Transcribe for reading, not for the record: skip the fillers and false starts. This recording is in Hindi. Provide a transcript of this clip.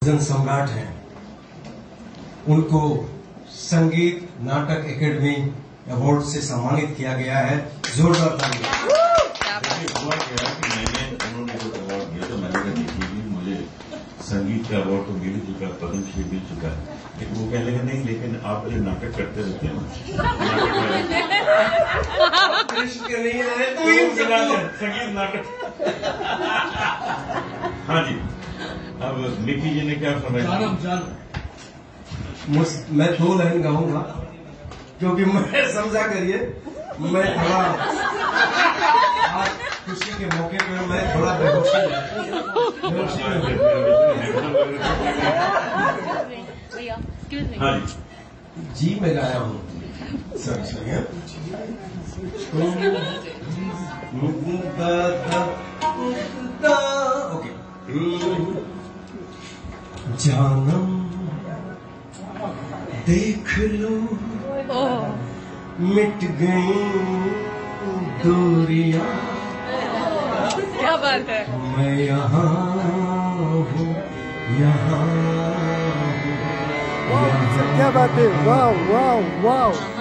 जन सम्राट हैं, उनको संगीत नाटक एकेडमी अवार्ड से सम्मानित किया गया है। जोरदार तालियां। हुआ क्या कि उन्होंने जो अवार्ड दिया तो मैंने कहा देखिए मुझे संगीत का अवार्ड तो मिल चुका, पद्मश्री मिल चुका है, लेकिन वो कहने लगे नहीं, लेकिन आप जो नाटक करते रहते हैं संगीत नाटक। हाँ जी, अब मिक्की जी ने क्या फरमाया? मैं 2 लाइन गाऊंगा क्योंकि मैं समझा करिए मैं थोड़ा आज खुशी के मौके पे मैं थोड़ा बेहोशी जी मैं गाया हूँ सर ओके। जानम देख लो मिट गई दूरियां, क्या बात है। मैं यहाँ हूँ, यहाँ क्या बात है। वाह वाह वाह।